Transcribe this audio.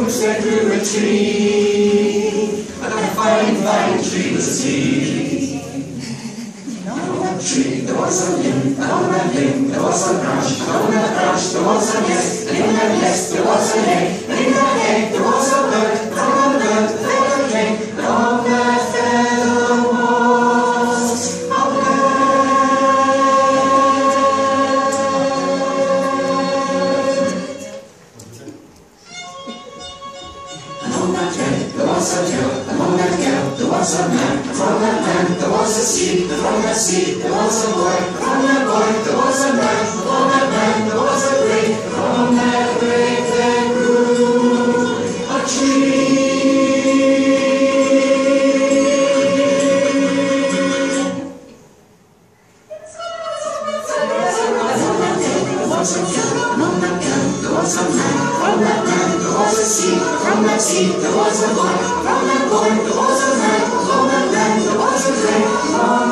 roots that grew a tree, a fine, fine tree was he. On that tree there was a limb, and on that limb there was a branch, and on that branch there was a nest, and in that nest there was an egg, and in that egg there was a bird, and on the bird the feather came, and on that feather was a bird. And on that head there was a girl, and on that girl there was a man, and from that man there was a seed, and from that seed there was a boy, and from that boy there was a man, and from that man there was a grape, and from that grape there grew a tree. And on that girl there was a man, from that man there was a seed, from that seed there was a boy, from that boy there was a man, from that man there was a grape.